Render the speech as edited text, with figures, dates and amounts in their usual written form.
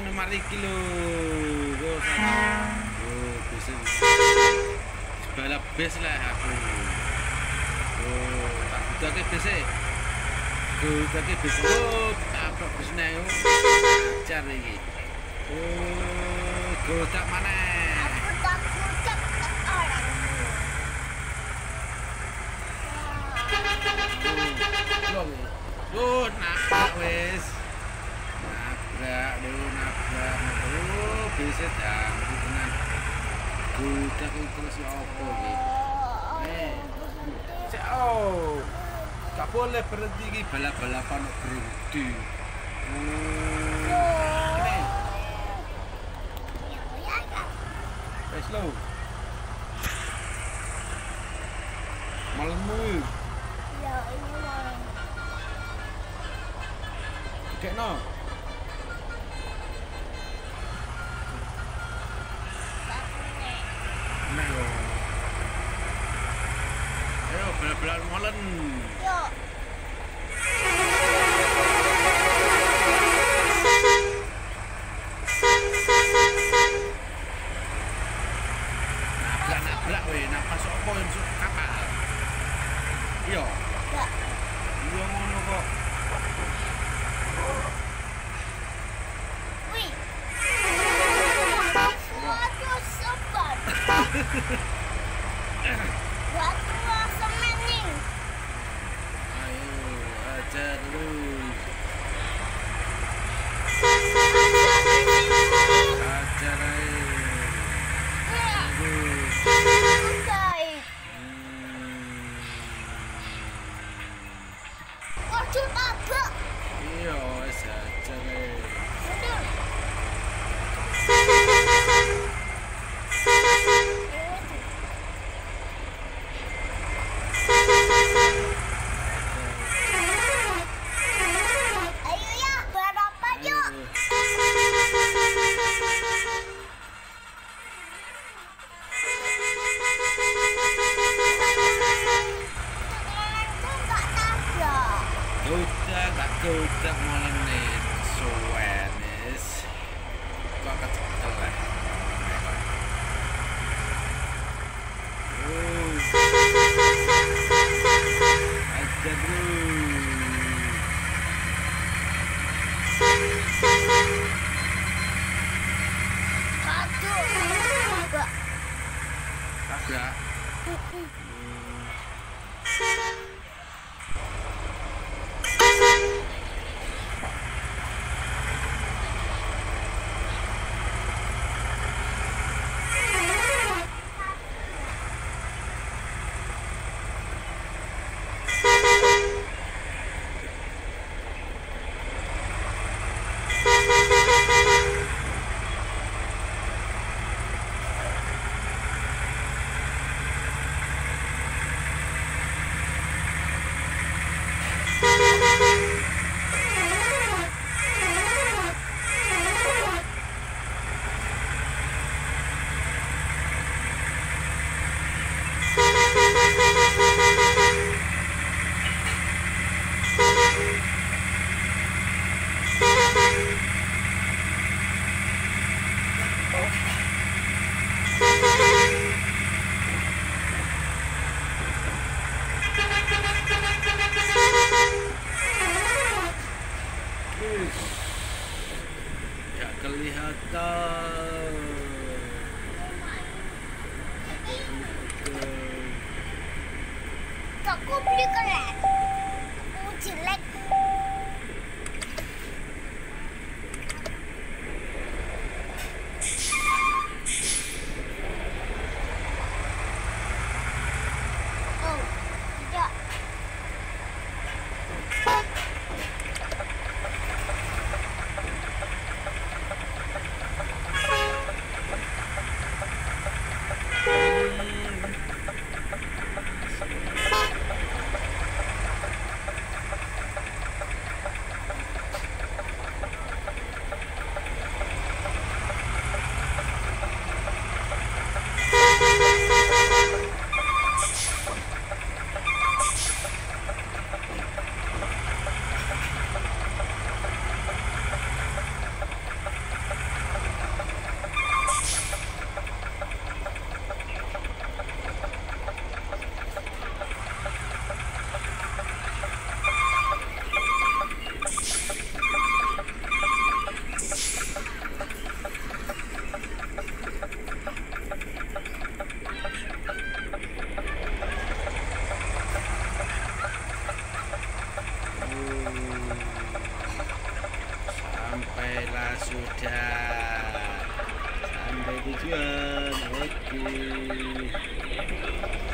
mari iki lho. Oh, bis. Balap bis lah aku. Oh, tak budake bis e. Budake bis. Oh, tabrak bis nang. Ajar iki. Oh, godak maneh. Aku tak orang. Oh, nabrak wis. Nabrak. Oh, bisa dampu tenan. Budak itu si opo iki? Oh. Gak boleh berhenti iki balap-balapan berhenti. Ini. Wes lo. Malammu. Ya, ini malam. Kekno. Nah, yo. Ayo balap-balap molen. Yo. Nabrak weh, napas opo yang masuk kapal. Iya. Ya. Iya ngono kok. Wih. Waduh, sobat. Waduh, semening. Ayo, ajar terus. Ajar aja. Terus. Baik. Waduh, tabrak. Iya, wis ajar ae. Waduh. Ayo ya, balapan yuk. Temanku nggak tabrak. Gak godak molen nih. Suwenis. Kok kecekel lah. Ajar Waduh, tabrak. Tabrak. Gak kelihatan. Aku beli keren. Jelek. Oh, tidak. lagi.